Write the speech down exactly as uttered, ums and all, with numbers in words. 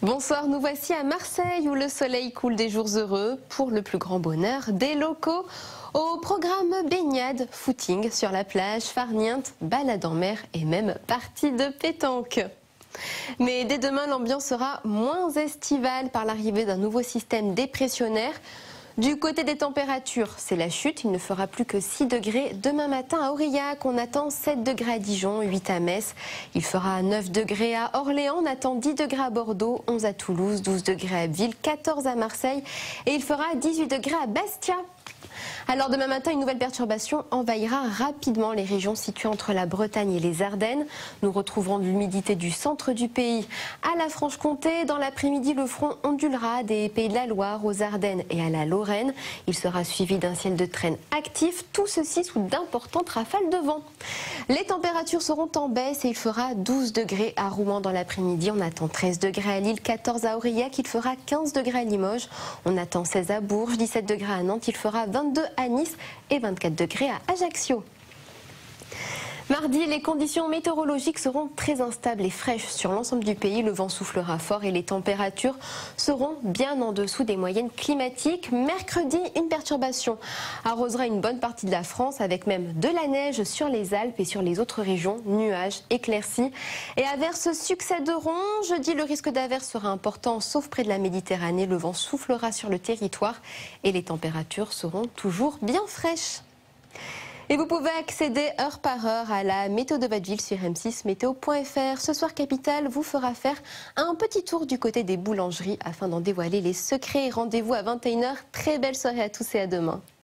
Bonsoir, nous voici à Marseille où le soleil coule des jours heureux pour le plus grand bonheur des locaux. Au programme baignade, footing sur la plage, farniente, balade en mer et même partie de pétanque. Mais dès demain, l'ambiance sera moins estivale par l'arrivée d'un nouveau système dépressionnaire. Du côté des températures, c'est la chute. Il ne fera plus que six degrés demain matin à Aurillac. On attend sept degrés à Dijon, huit à Metz. Il fera neuf degrés à Orléans. On attend dix degrés à Bordeaux, onze à Toulouse, douze degrés à Abbeville, quatorze à Marseille. Et il fera dix-huit degrés à Bastia. Alors demain matin, une nouvelle perturbation envahira rapidement les régions situées entre la Bretagne et les Ardennes. Nous retrouverons de l'humidité du centre du pays à la Franche-Comté. Dans l'après-midi, le front ondulera des Pays de la Loire aux Ardennes et à la Lorraine. Il sera suivi d'un ciel de traîne actif, tout ceci sous d'importantes rafales de vent. Les températures seront en baisse et il fera douze degrés à Rouen dans l'après-midi. On attend treize degrés à Lille, quatorze à Aurillac. Il fera quinze degrés à Limoges. On attend seize à Bourges, dix-sept degrés à Nantes. Il fera vingt-deux à Nice et vingt-quatre degrés à Ajaccio. Mardi, les conditions météorologiques seront très instables et fraîches sur l'ensemble du pays. Le vent soufflera fort et les températures seront bien en dessous des moyennes climatiques. Mercredi, une perturbation arrosera une bonne partie de la France avec même de la neige sur les Alpes et sur les autres régions. Nuages, éclaircies et averses succéderont. Jeudi, le risque d'averses sera important sauf près de la Méditerranée. Le vent soufflera sur le territoire et les températures seront toujours bien fraîches. Et vous pouvez accéder heure par heure à la météo de votre ville sur m six météo point f r. Ce soir, Capital vous fera faire un petit tour du côté des boulangeries afin d'en dévoiler les secrets. Rendez-vous à vingt et une heures. Très belle soirée à tous et à demain.